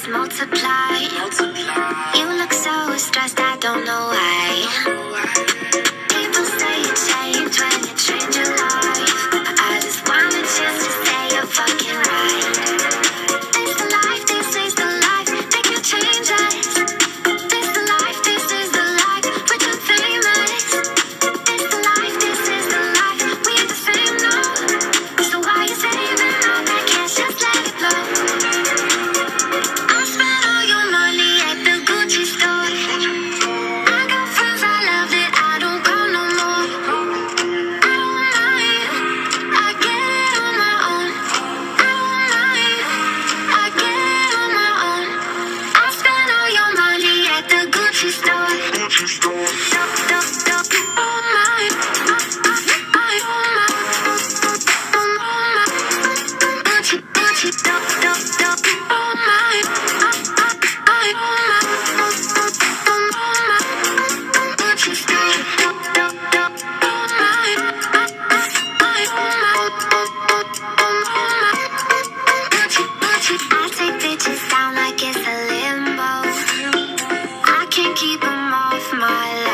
just multiply. You look so stressed, I don't know why. People say you change when you change your life. I just want a chance to say you're fucking right. This the life, this is the life, they can't change us. This the life, this is the life, we're too famous. This the life, this is the life, we ain't the same, no. So why you saving all that cash, just let it blow. I spent all your money at the Gucci store. I got friends I love that I don't call no more. I don't mind, I get it on my own. I don't mind, I get it on my own. I spent all your money at the Gucci store. Oh my, Gucci, Gucci, oh my, Gucci store. I take bitches down like it's a limbo. I can't keep them off my